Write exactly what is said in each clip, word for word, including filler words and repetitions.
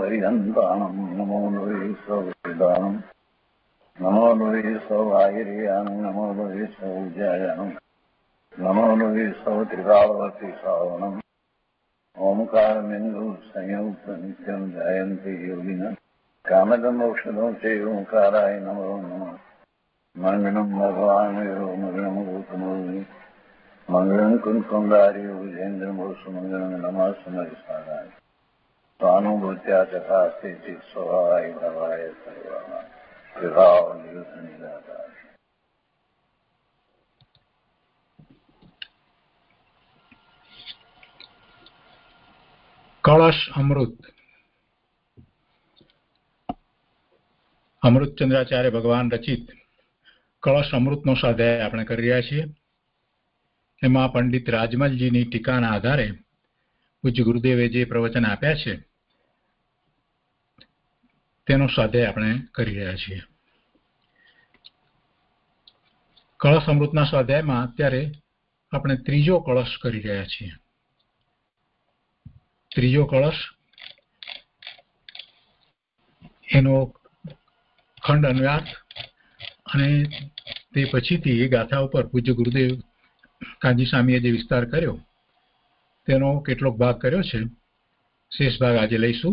पर्यन्तानं नमो नुवे सौदानं नमो नुवे सौभागिर्यानं नमो नुवे सौज्यायानं नमो नुवे सौत्रिकावती सावनं ओंकारमिन्दु संयुक्त नित्यं जयन्ति योगिनः कामदम् औषधं च ओंकाराय नमो नमः मंगलम भगवान मंगलम गौतमोनि मंगलम कुंकुंडारी विजेन्द्र मोसु मंगलम नमः समरिसाराय स्वानुभूत्या चकास्ते चित स्वभावाय भवाय सर्वाः विभाव निरुद्ध निराधार। કળશ અમૃત અમૃતચંદ્રાચાર્ય ભગવાન રચિત કળશ અમૃતનો સ્વાધ્યાય આપણે કરી રહ્યા છીએ. એમાં પંડિત રાજમલજીની ટીકાના આધારે પૂજ્ય ગુરુદેવે જે પ્રવચન આપ્યા છે તેનો સ્વાધ્યાય આપણે કરી રહ્યા છીએ. કળશ અમૃતના સ્વાધ્યાયમાં અત્યારે આપણે ત્રીજો કળશ કરી રહ્યા છીએ. ત્રીજો કળશ એનો ખંડ અન્વયાર્થ અને તે પછીથી એ ગાથા ઉપર પૂજ્ય ગુરુદેવ કાંજી સ્વામીએ જે વિસ્તાર કર્યો તેનો કેટલોક ભાગ કર્યો છે. શેષ ભાગ આજે લઈશું.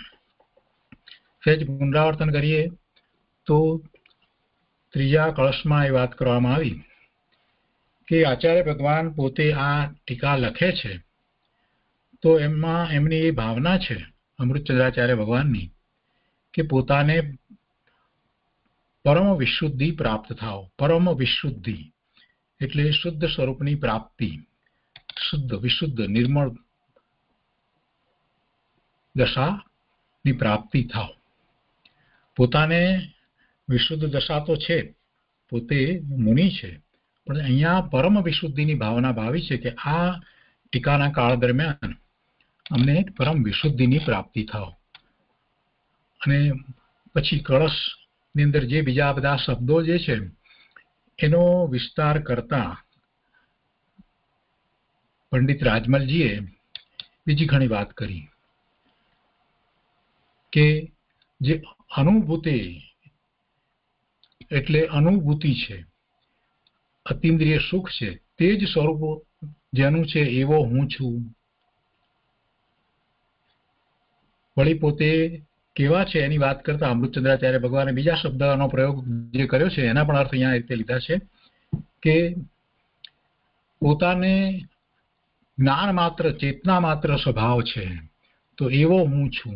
સહેજ પુનરાવર્તન કરીએ તો ત્રીજા કળશમાં એ વાત કરવામાં આવી કે આચાર્ય ભગવાન પોતે આ ટીકા લખે છે તો એમાં એમની એ ભાવના છે અમૃતચંદ્રાચાર્ય ભગવાનની કે પોતાને પરમ વિશુદ્ધિ પ્રાપ્ત થાવ. પરમ વિશુદ્ધિ એટલે શુદ્ધ સ્વરૂપની પ્રાપ્તિ, શુદ્ધ વિશુદ્ધ નિર્મળ દશાની પ્રાપ્તિ થાવ. પોતાને વિશુદ્ધ દશા તો છે, પોતે મુનિ છે, પણ અહીંયા પરમ વિશુદ્ધિની ભાવના ભાવી છે કે આ ટીકાના કાળ દરમિયાન અમને પરમ વિશુદ્ધિની પ્રાપ્તિ થાવ. અને પછી કળશ ની અંદર જે બીજા બધા શબ્દો જે છે એનો વિસ્તાર કરતા પંડિત રાજમલજીએ બીજી ઘણી વાત કરી કે જે અનુભૂતિ એટલે અનુભૂતિ છે, અતિન્દ્રિય સુખ છે, તે જ સ્વરૂપ જેનું છે એવો હું છું. વળી પોતે કેવા છે એની વાત કરતા અમૃતચંદ્રાચાર્ય ભગવાને બીજા શબ્દનો પ્રયોગ જે કર્યો છે એના પણ અર્થ અહીંયા રીતે લીધા છે કે પોતાને જ્ઞાન માત્ર, ચેતના માત્ર સ્વભાવ છે તો એવો હું છું.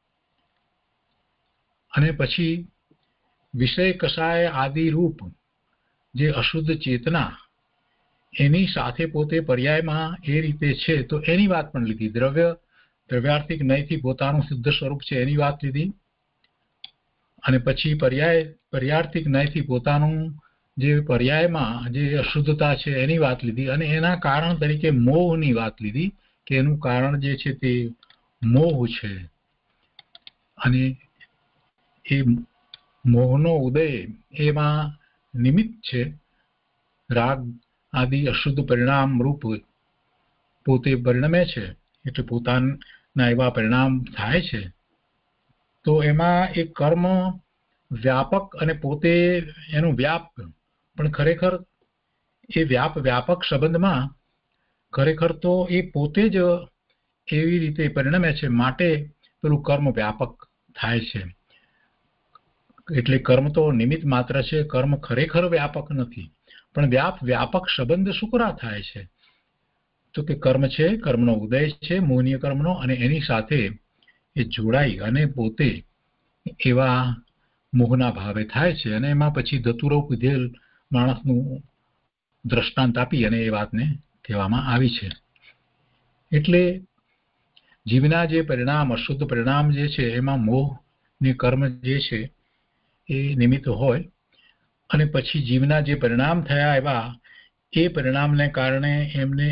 અને પછી વિષય કષાય આદિ રૂપ જે અશુદ્ધ ચેતના એની સાથે પોતે પર્યાયમાં એ રીતે છે તો એની વાત પણ લીધી. દ્રવ્ય દ્રવ્યાર્થિક નયથી પોતાનું શુદ્ધ સ્વરૂપ છે એની વાત લીધી. અને પછી પર્યાય પર્યાર્થિક નયથી પોતાનું જે પર્યાયમાં જે અશુદ્ધતા છે એની વાત લીધી. અને એના કારણ તરીકે મોહની વાત લીધી કે એનું કારણ જે છે તે મોહ છે. અને એ મોહનો ઉદય એમાં નિમિત્ત છે રાગ આદિ અશુદ્ધ પરિણામ રૂપ પોતે પરિણમે છે એટલે પોતાના એવા પરિણામ થાય છે. તો એમાં એ કર્મ વ્યાપક અને પોતે એનું વ્યાપ પણ ખરેખર એ વ્યાપ વ્યાપક સંબંધમાં ખરેખર તો એ પોતે જ એવી રીતે પરિણમે છે માટે પેલું કર્મ વ્યાપક થાય છે. એટલે કર્મ તો નિમિત્ત માત્ર છે, કર્મ ખરેખર વ્યાપક નથી. પણ વ્યાપ વ્યાપક સંબંધ શુકરા થાય છે તો કે કર્મ છે, કર્મનો ઉદય છે મોહનીય કર્મનો, અને એની સાથે એ જોડાઈ અને પોતે એવા મોહના ભાવે થાય છે. અને એમાં પછી ધતુરો પીધેલ માણસનું દ્રષ્ટાંત આપી અને એ વાતને કહેવામાં આવી છે. એટલે જીવના જે પરિણામ અશુદ્ધ પરિણામ જે છે એમાં મોહ ને કર્મ જે છે એ નિમિત્ત હોય. અને પછી જીવના જે પરિણામ થયા એવા એ પરિણામને કારણે એમને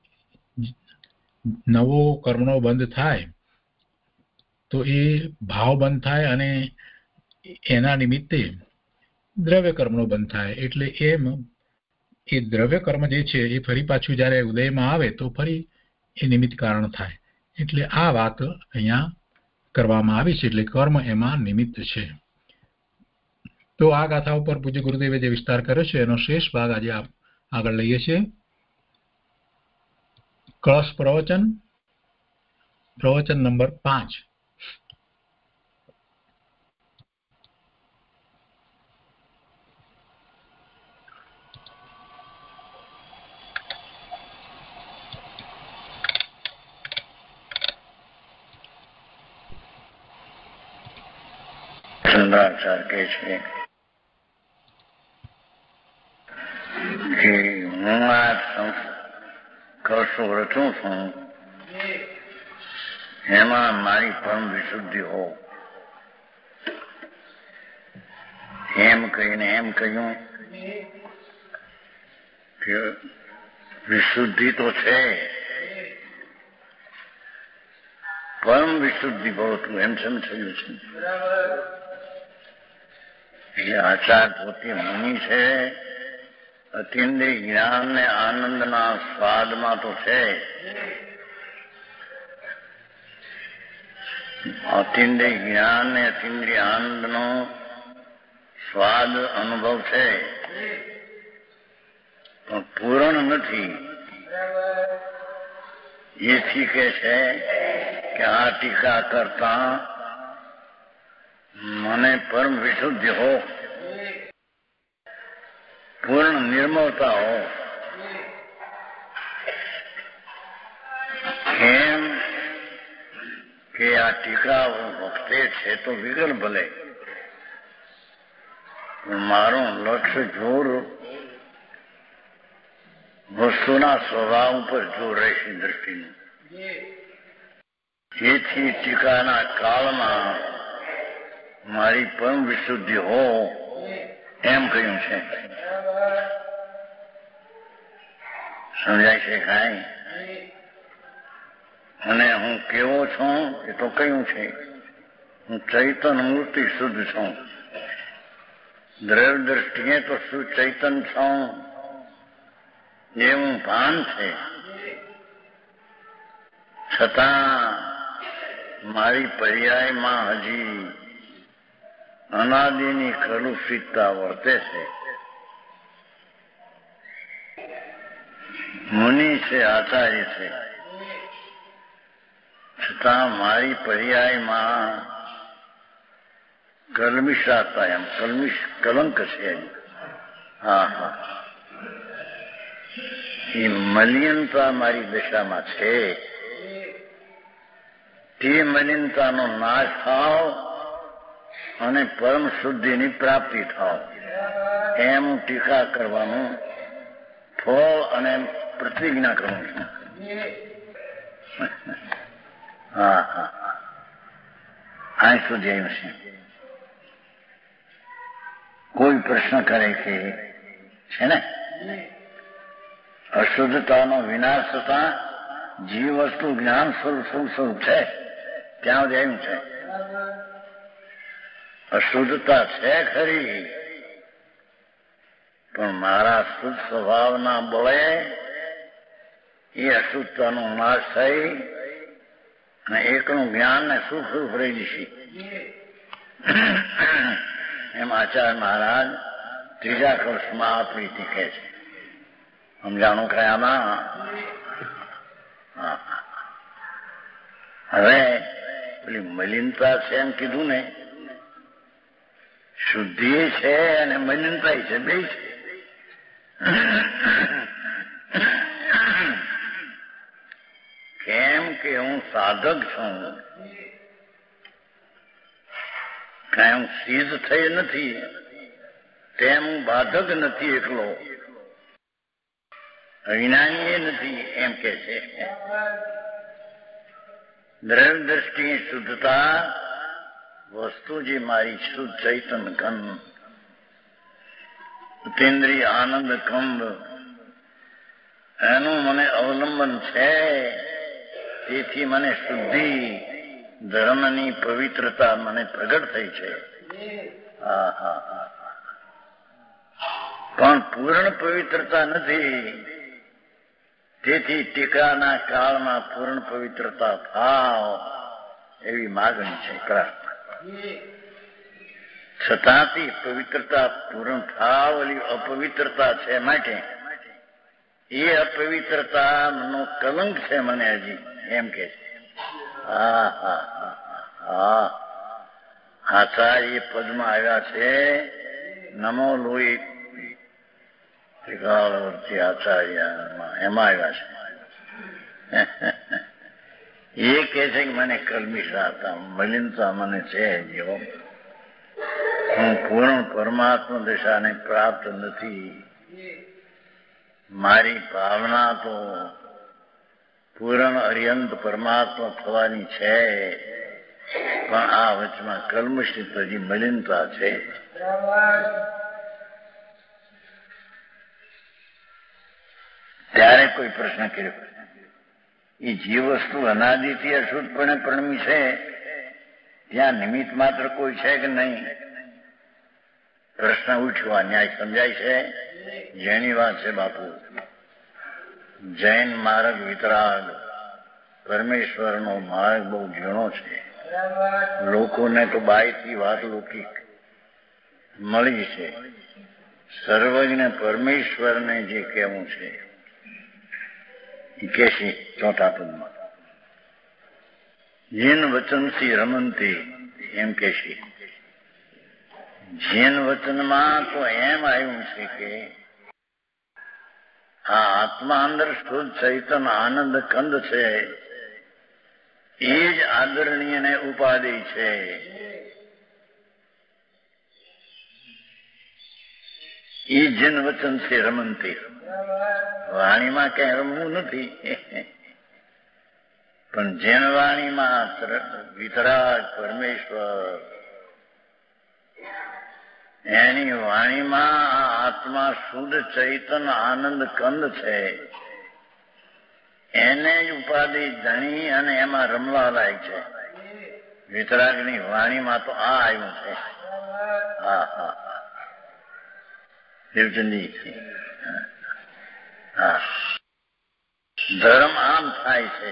નવો કર્મનો બંધ થાય તો એ ભાવ બંધ થાય અને એના નિમિત્તે દ્રવ્ય કર્મનો બંધ થાય. એટલે એમ એ દ્રવ્ય કર્મ જે છે એ ફરી પાછું જ્યારે ઉદયમાં આવે તો ફરી એ નિમિત્ત કારણ થાય. એટલે આ વાત અહીંયા કરવામાં આવી છે, એટલે કર્મ એમાં નિમિત્ત છે. તો આ ગાથા ઉપર પૂજ્ય ગુરુદેવે જે વિસ્તાર કર્યો છે એનો શેષ ભાગ આજે આગળ લઈએ છીએ. કળશ પ્રવચન, પ્રવચન નંબર પાંચ. ચંદ્રાચાર્ય કહે છે કે હું આ કળશો રચું છું, એમાં મારી પરમ વિશુદ્ધિ હો. એમ કહીને એમ કહ્યું કે વિશુદ્ધિ તો છે, પરમ વિશુદ્ધિ ભવતું એમ સમજાયું છે. એ આચાર પોતે મુનિ છે, અતિન્દ્રિય જ્ઞાન ને આનંદના સ્વાદમાં તો છે, અતિન્દ્રિય જ્ઞાન ને અતિન્દ્રિય આનંદનો સ્વાદ અનુભવ છે, પણ પૂર્ણ નથી. એથી કે છે કે આ ટીકા કરતા મને પરમ વિશુદ્ધિ હો, પૂર્ણ નિર્મળતા હો. કેમ કે આ ટીકા વખતે છે તો વિગલ ભલે, પણ મારું લક્ષ્ય જોર વસ્તુના સ્વભાવ ઉપર જોર રહેશે દ્રષ્ટિનું. જેથી ટીકાના કાળમાં મારી પરમ વિશુદ્ધિ હો એમ કહ્યું છે. સમજાય છે કાંઈ? અને હું કેવો છું એ તો કહ્યું છે, હું ચૈતન મૂર્તિ શુદ્ધ છું. દ્રવ્ય દ્રષ્ટિએ તો શું ચૈતન છું એવું ભાન છે, છતાં મારી પર્યાયમાં હજી અનાદિની કલુષિતતા વર્તે છે. મુનિ છે, આચાર્ય છે, છતાં મારી પર્યાયમાં કલમિશાતા એમ કલમિશ કલંક છે. હા હા, એ મલિનતા મારી દશામાં છે. તે મલિનતાનો નાશ થાવ અને પરમ શુદ્ધિની પ્રાપ્તિ થાવ, એમ ટીકા કરવાનું ફળ અને પ્રતિજ્ઞા કરવાનું. હા હા, અહીં સુધી આવ્યું છે. કોઈ પ્રશ્ન કરે કે છે ને અશુદ્ધતાનો વિનાશ થતા જીવ વસ્તુ જ્ઞાન સ્વરૂપ સ્વરૂપ છે, ત્યાં સુધી આવ્યું છે. અશુદ્ધતા છે ખરી, પણ મારા શુદ્ધ સ્વભાવના બળે એ અશુદ્ધતાનો નાશ થઈ અને એકનું જ્ઞાન ને સુખ રૂપ રહી જશે. એમ આચાર્ય મહારાજ ત્રીજા કળશમાં આ પ્રીતિ કહે છે. સમજાણું ખયામાં? હવે પેલી મલિનતા છે એમ કીધું ને, શુદ્ધિ છે અને મલિનતા છે, બે છે. કેમ કે હું સાધક છું, કઈ હું સિદ્ધ થઈ નથી, તેમ હું બાધક નથી, એકલો અજ્ઞાની એ નથી એમ કે છે. દ્રવ્ય દ્રષ્ટિ શુદ્ધતા વસ્તુ જે મારી શુદ્ધ ચૈતન ઘન અતિન્દ્રિય આનંદ કંદ એનું મને અવલંબન છે, તેથી મને શુદ્ધિ ધર્મની પવિત્રતા મને પ્રગટ થઈ છે. હા હા હા, પણ પૂર્ણ પવિત્રતા નથી. તેથી ટીકાના કાળમાં પૂર્ણ પવિત્રતા થાવ એવી માગણી છે, પ્રાર્થના. છતાંથી પવિત્રતા પૂર્ણ થાવ ઓલી અપવિત્રતા છે, માટે એ અપવિત્રતા નો કલંક છે મને હજી, એમ કે છે. હા હા હા હા આચાર્ય પદમાં આવ્યા છે, નમો લોહી ત્રિકાળવર્તી આચાર્ય, એમાં આવ્યા છે. એ કે છે કે મને કલ્મિષા હતા, મલિનતા મને છે જેવો, હું પૂર્ણ પરમાત્મા દિશાને પ્રાપ્ત નથી. મારી ભાવના તો પૂર્ણ અર્યંત પરમાત્મા થવાની છે, પણ આ વચમાં કલ્મષિત હજી મલિનતા છે. ત્યારે કોઈ પ્રશ્ન કર્યો, એ જે વસ્તુ અનાદિથી અશુદ્ધપણે પરણમી છે ત્યાં નિમિત્ત માત્ર કોઈ છે કે નહીં? પ્રશ્ન ઉઠ્યો. આ ન્યાય સમજાય છે? જેની વાત છે બાપુ. જૈન માર્ગ વિતરાગ પરમેશ્વરનો માર્ગ બહુ ઝીણો છે. લોકોને તો બાયથી વાત લૌકિક મળી છે. સર્વજ્ઞ પરમેશ્વરને જે કહેવું છે એ કેશી ચોથા પદમાં જીન વચનથી રમંતી, એમ કેશી. જીન વચનમાં તો એમ આવ્યું છે કે આ આત્મા અંદર શુદ્ધ ચૈતન્ય આનંદ કંદ છે, એ જ આદરણીય ને ઉપાધિ છે. એ જીન વચનથી રમંતી, વાણીમાં કઈ રમવું નથી, પણ જેન વાણીમાં વિતરાગ પરમેશ્વર, એની વાણીમાં આ આત્મા શુદ્ધ ચૈતન્ય આનંદ કંદ છે, એને જ ઉપાધિ ધણી અને એમાં રમવા લાયક છે. વિતરાગની વાણીમાં તો આ આવ્યું છે. હા હા દેવચંદી, હા ધર્મ આમ થાય છે.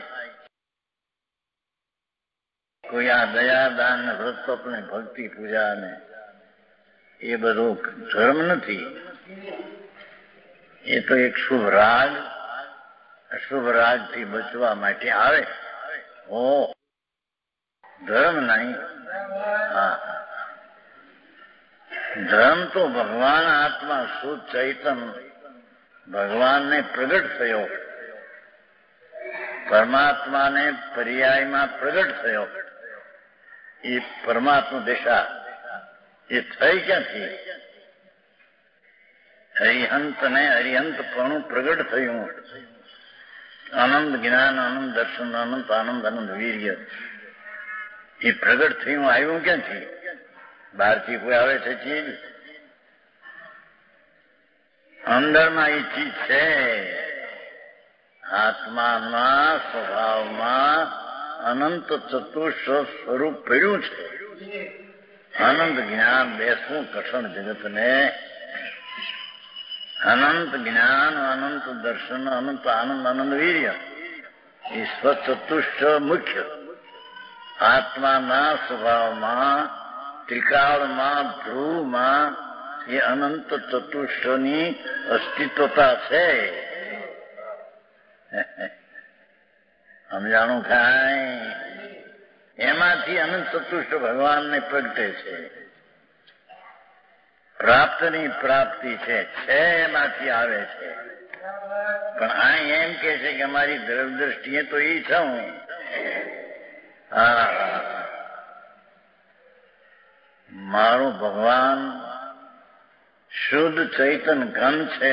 કોઈ આ દયા દાન વ્રત તપ ને ભક્તિ પૂજા ને એ બધો ધર્મ નથી. એ તો એક શુભ રાગ, અશુભ રાગ થી બચવા માટે આવે. ઓ ધર્મ નહીં. હા ધર્મ તો ભગવાન આત્મા શુદ્ધ ચૈતન ભગવાનને પ્રગટ થયો, પરમાત્માને પર્યાયમાં પ્રગટ થયો. એ પરમાત્મા દિશા એ થઈ ક્યાંથી? હરિહંત ને હરિહંત પણ પ્રગટ થયું. આનંદ જ્ઞાન આનંદ દર્શન આનંદ આનંદ આનંદ વીર્ય એ પ્રગટ થયું આવ્યું ક્યાંથી? બહારથી કોઈ આવે છે ચીજ? અંદરમાં એ ચીજ છે. આત્માના સ્વભાવમાં અનંત ચતુષ્ર સ્વરૂપ પડ્યું છે. અનંત જ્ઞાન બેસવું કઠણ જગતને. અનંત જ્ઞાન અનંત દર્શન અનંત આનંદ આનંદ વીર્ય એ સ્વચતુષ્ટ મુખ્ય આત્માના સ્વભાવમાં ત્રિકાળમાં ધ્રુવમાં એ અનંત ચતુષ્ટની અસ્તિત્વતા છે. સમજાણું થાય? એમાંથી અનંત ચતુષ્ટ ભગવાનને પ્રગટે છે. પ્રાપ્તની પ્રાપ્તિ છે છે એમાંથી આવે છે. પણ આ એમ કે છે કે અમારી દ્રષ્ટિએ તો એ છું. હા મારો ભગવાન શુદ્ધ ચૈતન ઘન છે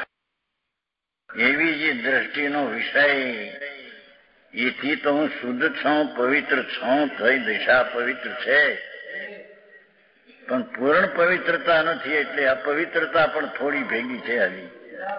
એવી જે દ્રષ્ટિનો વિષય, એથી તો હું શુદ્ધ છું, પવિત્ર છું, થઈ દિશા પવિત્ર છે. પણ પૂર્ણ પવિત્રતા નથી, એટલે અપવિત્રતા પણ થોડી ભેગી છે હજી.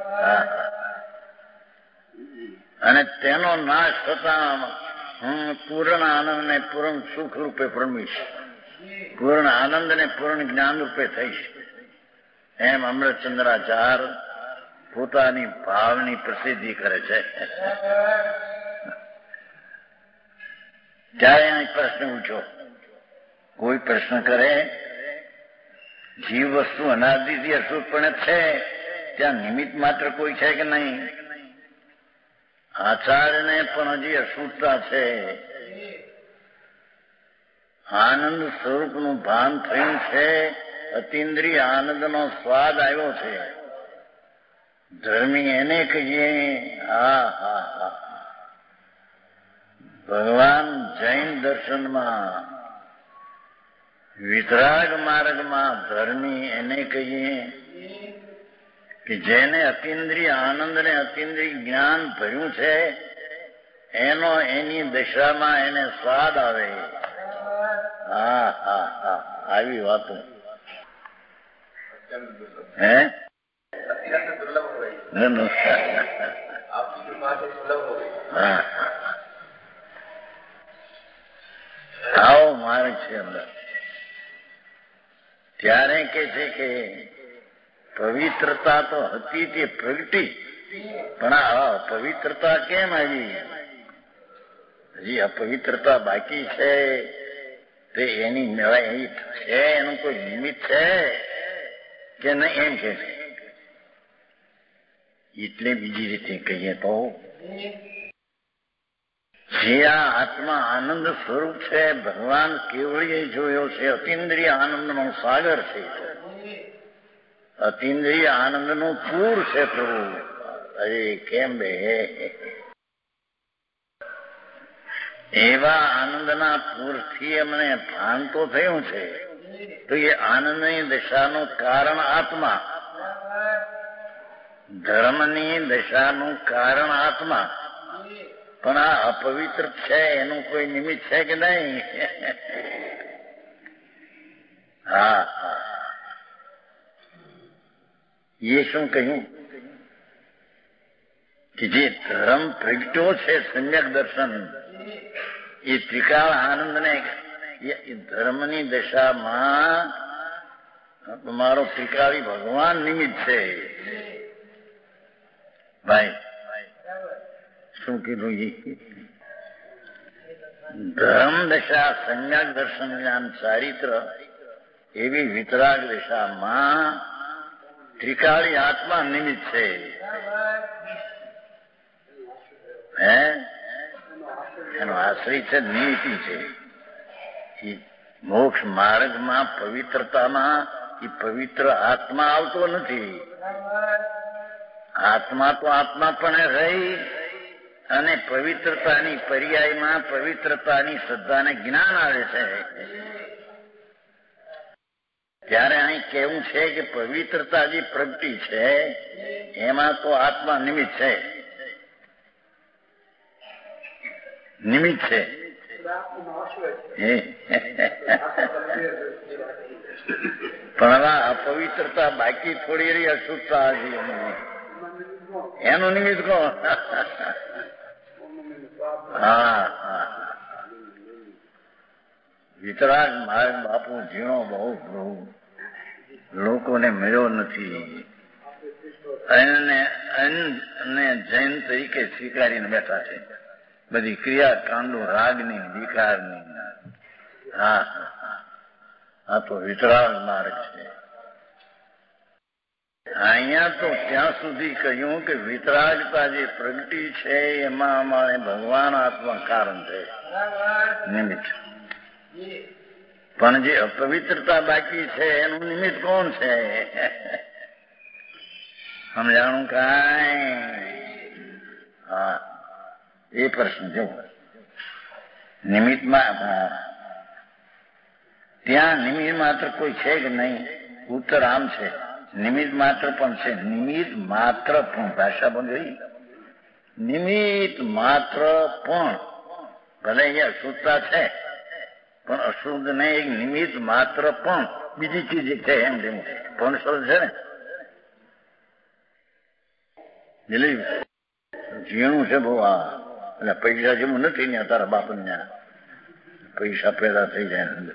અને તેનો નાશ થતા હું પૂર્ણ આનંદ ને પૂર્ણ સુખ રૂપે પ્રમીશ, પૂર્ણ આનંદ ને પૂર્ણ જ્ઞાન રૂપે થઈશ. એમ અમૃતચંદ્રાચાર પોતાની ભાવની પ્રસિદ્ધિ કરે છે. ત્યારે અહીં પ્રશ્ન ઉઠ્યો, કોઈ પ્રશ્ન કરે જીવ વસ્તુ અનાદિથી અશુદ્ધપણે છે, ત્યાં નિમિત્ત માત્ર કોઈ છે કે નહીં? આચાર્યને પણ હજી અશુદ્ધતા છે. આનંદ સ્વરૂપનું ભાન થયું છે, અતિન્દ્રિય આનંદનો સ્વાદ આવ્યો છે. ધર્મી એને કહીએ. હા હા હા ભગવાન જૈન દર્શનમાં વિતરાગ માર્ગમાં ધર્મી એને કહીએ કે જેને અતિન્દ્રિય આનંદ ને અતિન્દ્રિય જ્ઞાન ભર્યું છે, એનો એની દશામાં એને સ્વાદ આવે. હા હા હા આવી વાતો હે હા આવો માર્ગ છે અંદર. ત્યારે કે છે કે પવિત્રતા તો હતી તે પ્રગટી, પણ આ અપવિત્રતા કેમ આવી? હજી અપવિત્રતા બાકી છે, તે એની નવાઈ છે, એનું કોઈ નિમિત્ત છે કે નહીં એમ કે છે. એટલે બીજી રીતે કહીએ તો જે આ આત્મા આનંદ સ્વરૂપ છે, ભગવાન કેવળીએ જોયો છે, અતિન્દ્રિય આનંદનો સાગર છે, અતિન્દ્રિય આનંદનું પૂર છે પ્રભુ. અરે કેમ બે એવા આનંદના પૂરથી અમને ભાન તો થયું છે, તો એ આનંદની દશાનું કારણ આત્મા, ધર્મની દશાનું કારણ આત્મા, પણ આ અપવિત્ર છે, એનું કોઈ નિમિત્ત છે કે નહીં? હા હા એ શું કહ્યું કે જે ધર્મ પ્રગટ્યો છે સમ્યક દર્શન, એ ત્રિકાળ આનંદને ધર્મની દશામાં તમારો ત્રિકાળી ભગવાન નિમિત્ત છે. ભાઈ શું કીધું? ધર્મ દશા સમ્યક દર્શન જ્ઞાન ચારિત્ર એવી વિતરાગ દશામાં ત્રિકાળી આત્મા નિમિત્ત છે. હે એનો આશ્રય છે, નિમિત્તિ છે. મોક્ષ માર્ગમાં પવિત્રતામાં એ પવિત્ર આત્મા આવતો નથી. આત્મા તો આત્મા પણ રહી અને પવિત્રતાની પર્યાયમાં પવિત્રતાની શ્રદ્ધાને જ્ઞાન આવે છે. ત્યારે અહીં કેવું છે કે પવિત્રતા જે પ્રગટી છે એમાં તો આત્મા નિમિત્ત છે, નિમિત્ત છે. પણ હવે અપવિત્રતા બાકી થોડી રહી, અશુદ્ધતા એનું નિમિત્ત કોણ? હા હા વિતરાગ માર્ગ બાપુ ઝીણો બહુ બહુ લોકોને મળ્યો નથી. અને જૈન તરીકે સ્વીકારીને બેઠા છે, બધી ક્રિયા કાંડો રાગની વિકારની. હા આ તો વિતરાગ માર્ગ છે. અહીંયા તો ત્યાં સુધી કહ્યું કે વિતરાગતા જે પ્રગટી છે એમાં અમારે ભગવાન આત્મા કારણ છે, નિમિત્ત. પણ જે અપવિત્રતા બાકી છે એનું નિમિત્ત કોણ છે? સમજાણું કાંઈ? હા એ પ્રશ્ન જો નિમિત્તમાં ત્યાં નિમિત્ત માત્ર કોઈ છે કે નહીં? ઉત્તર આમ છે, નિમિત્ત માત્ર પણ છે. નિમિત્ત માત્ર પણ ભાષા પણ જોઈ, નિમિત્ત માત્ર પણ ભલે અહીંયા અશુદ્ધતા છે પણ અશુદ્ધ ને એક નિમિત્ત માત્ર પણ બીજી ચીજ છે એમ જેવું પણ શબ્દ છે ને, દિલીપ ઝીણું છે બહુ. આ એટલે પૈસા જેવું નથી ને તારા બાપને ત્યાં પૈસા પેદા થઈ જાય અંદર.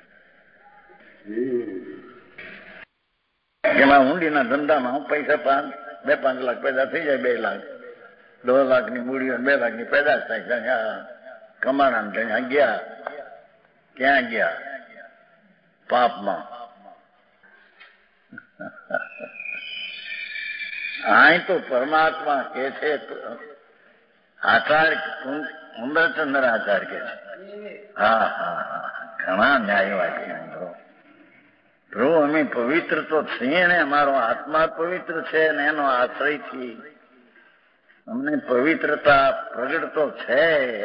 એમાં ઊંડીના ધંધામાં પૈસા પાંચ બે પાંચ લાખ પેદા થઈ જાય, બે લાખ દોઢ લાખ ની મૂડીઓ બે લાખ ની પેદાશ થાય. કમાણા ધણ્યા ગયા. ક્યાં ગયા? પાપમાં. અહીં તો પરમાત્મા કે છે, આચાર્ય ઉમરચંદ્ર આચાર્ય કે છે. હા હા હા ઘણા ન્યાયવાદી મિત્રો. પ્રભુ અમે પવિત્ર તો છીએ ને, અમારો આત્મા પવિત્ર છે ને, એનો આશ્રયથી અમને પવિત્રતા પ્રગટ તો છે.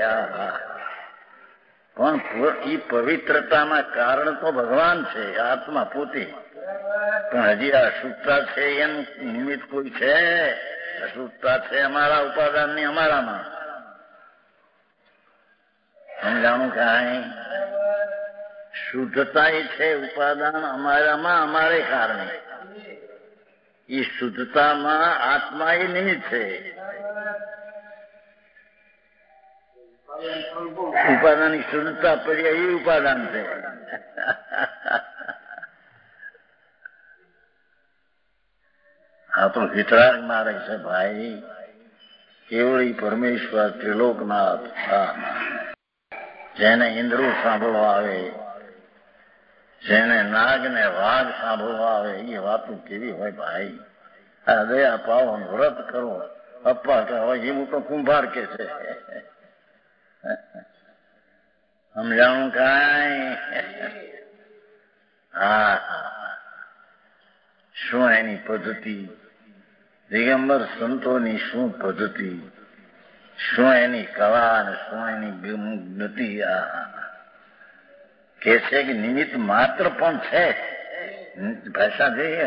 પણ એ પવિત્રતાના કારણ તો ભગવાન છે, આત્મા પોતે. પણ હજી આ અશુદ્ધતા છે એનું નિમિત્ત કોઈ છે? અશુદ્ધતા છે અમારા ઉપાદાનની અમારામાં. સમજાણું કાંઈ? શુદ્ધતા એ છે ઉપાદાન અમારામાં, અમારે કારણે. એ શુદ્ધતામાં આત્મા એ નિમિત્ત છે. ઉપાદાનની શુદ્ધતા પર્યા એ ઉપાદાન છે. આ તો વિતરાગ માર્ગ છે ભાઈ. કેવળી પરમેશ્વર ત્રિલોકનાથ. જેને ઇન્દ્રો સાંભળવા આવે, જેને નાગ ને વાઘ સાંભળવા આવે, એ વાતો કેવી હોય ભાઈ. આ દયા પાવો, વ્રત કરો, અપ્પા હોય એવું તો કુંભાર કે છે. સમજાણું કાંઈ? હા શું એની પદ્ધતિ? દિગંબર સંતોની શું પદ્ધતિ? શું એની કળા અને શું એની ગતિ? કે છે કે નિમિત્ત માત્ર પણ છે. ભાષા જોઈએ,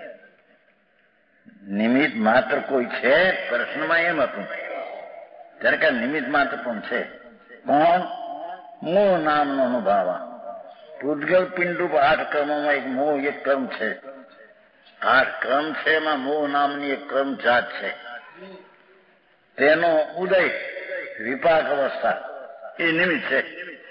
નિમિત્ત માત્ર કોઈ છે. પ્રશ્નમાં એમ હતું ત્યારે કે નિમિત્ત માત્ર પણ છે. કોણ? મોહ નામનો અનુભાવ. પૂતગલ પિંડરૂપ આઠ કર્મોમાં એક મોહ એક કર્મ છે. આઠ કર્મ છે, એમાં મોહ નામની એક કર્મ જાત છે. તેનો ઉદય વિપાક અવસ્થા એ નિમિત્ત છે.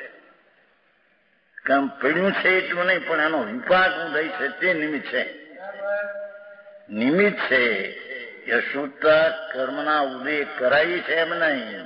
કર્મ પડ્યું છે એટલું નહીં, પણ એનો વિપાક ઉદય છે તે નિમિત્ત છે. નિમિત્ત છે. અશુદ્ધતા કર્મના ઉદય કરાવી છે એમ નહીં.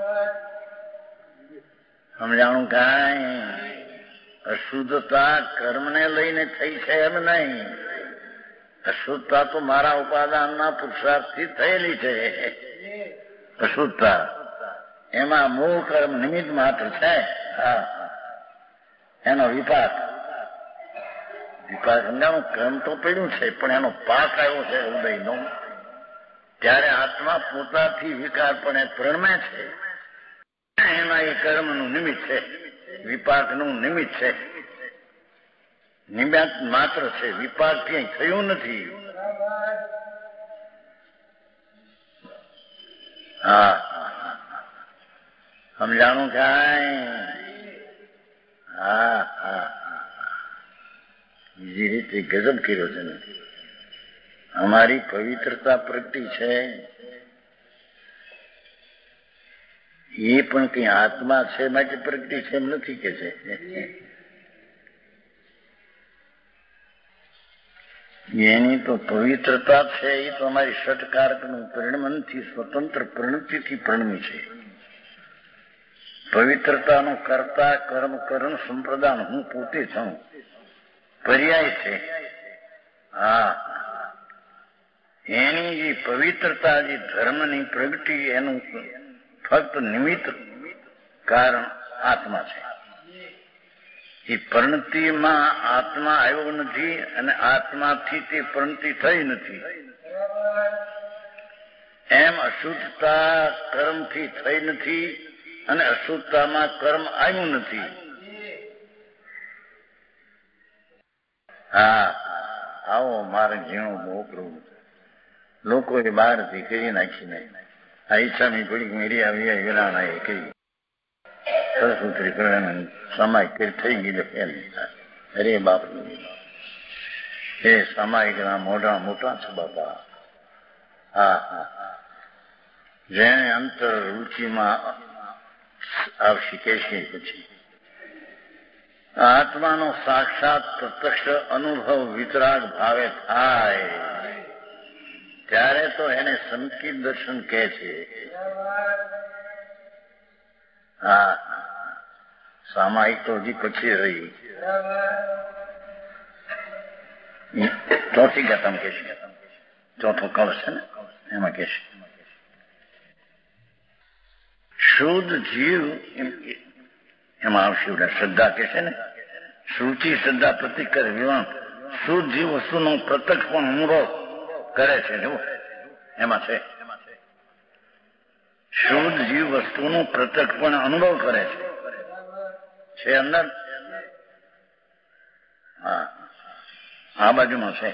સમજાણું કાંઈ? અશુદ્ધતા કર્મને લઈને થઈ છે એમ નહીં. અશુદ્ધતા તો મારા ઉપાદાનના પુરુષાર્થથી થયેલી છે. અશુદ્ધતા એમાં મૂળ કર્મ નિમિત્ત માત્ર છે. હા એનો વિપાક વિપાક સમજાણું. કર્મ તો પડ્યું છે પણ એનો પાક આવ્યો છે ઉદયનો. ત્યારે આત્મા પોતાથી વિકારપણે પ્રણમે છે. એના એ કર્મનું નિમિત્ત છે, વિપાકનું નિમિત્ત છે. નિમિત્ત માત્ર છે, વિપાક ક્યાંય થયું નથી. હા સમજાણું કાંઈ? હા હા બીજી રીતે ગજબ કર્યો છે ને. અમારી પવિત્રતા પ્રગટી છે એ પણ કઈ આત્મા છે માટે પ્રગટી છે એમ નથી કે છે. એની તો પવિત્રતા છે એ તો અમારી ષટકારકનું પરિણમનથી સ્વતંત્ર પ્રણતિથી પ્રણમી છે. પવિત્રતાનો કર્તા કર્મ કરણ સંપ્રદાન હું પોતે છું, પર્યાય છે. હા એની જે પવિત્રતા જે ધર્મની પ્રગટી એનું ફક્ત નિમિત્ત કારણ આત્મા છે. એ પ્રણતિમાં આત્મા આવ્યો નથી અને આત્માથી તે પ્રણતિ થઈ નથી. એમ અશુદ્ધતા કર્મથી થઈ નથી અને અશુદ્ધતામાં કર્મ આવ્યું નથી. હા આવો મારે ઝીણો મોકલો લોકોએ બહારથી કરી નાખીને આ ઈચ્છાની પડી મેરી આવી વિરાણા એ કરી સરસ્વતી કરે સમાય કરી થઈ ગઈ ફેલ. અરે બાપ એ સમાયિકના મોઢા મોટા છે બાપા. હા હા જેને અંતર રુચિમાં આવશે કહેશે પછી આત્માનો સાક્ષાત પ્રત્યક્ષ અનુભવ વિતરાગ ભાવે થાય ત્યારે તો એને સંકિત દર્શન કહે છે. હા સામાયિક તો હજી પછી રહી. ચોથી ગતમ કે છે, ચોથો કળ છે ને એમાં કે છે શુદ્ધ જીવ એમાં આવશે શ્રદ્ધા કે છે ને શુચિ શ્રદ્ધા પ્રતિકર વિવાહ શુદ્ધ જીવ વસ્તુનો પ્રત્યક્ષ પણ અનુભવ કરે છે. જો એમાં છે શુદ્ધ જીવ વસ્તુનું પ્રત્યક્ષ પણ અનુભવ કરે છે છે અંદર. હા આ બાજુમાં છે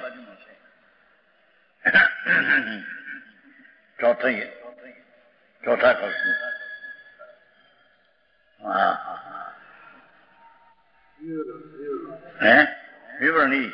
ચોથી ચોથા કલ્પનું. હા હે વિવરણી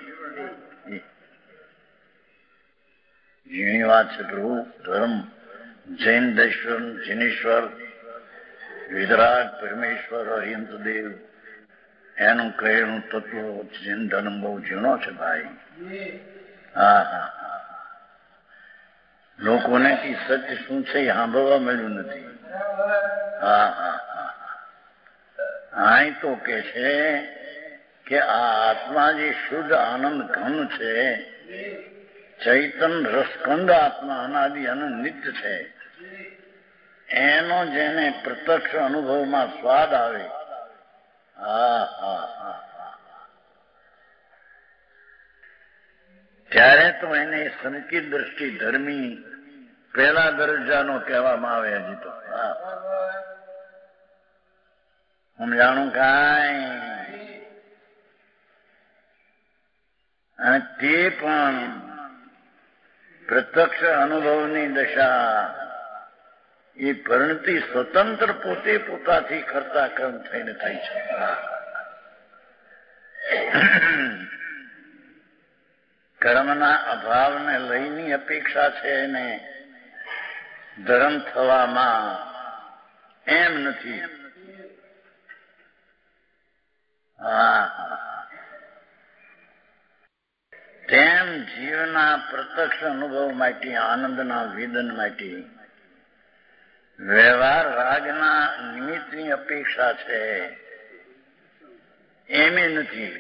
ઝીણી વાત છે પ્રભુ. ધર્મ જૈન દૈશ્વર જીનેશ્વર વિતરાગ પરમેશ્વર અરિયંત દેવ એનું કહેલું તત્વ જૈન ધર્મ બહુ ઝીણો છે ભાઈ. હા હા લોકોને કી સત્ય શું છે એ સાંભળવા મળ્યું નથી. હા હા અહીં તો કે છે કે આ આત્મા જે શુદ્ધ આનંદ ઘન છે, ચૈતન રસકંદ આત્મા અનાદિ અનંત નિત્ય છે, એનો જેને પ્રત્યક્ષ અનુભવમાં સ્વાદ આવે. હા હા હા ત્યારે તો એને સંકિત દ્રષ્ટિ ધર્મી પહેલા દરજ્જાનો કહેવામાં આવે. હજી તો હું જાણું કાંઈ. અને તે પણ પ્રત્યક્ષ અનુભવની દશા એ પરિણતિ સ્વતંત્ર પોતે પોતાથી કરતા કર્મ થઈને થઈ છે. કર્મના અભાવને લઈની અપેક્ષા છે એને ધર્મ થવામાં એમ નથી. હા તેમ જીવના પ્રત્યક્ષ અનુભવ માટે આનંદના વેદન માટે વ્યવહાર રાગના નિમિત્તની અપેક્ષા છે એમ નથી.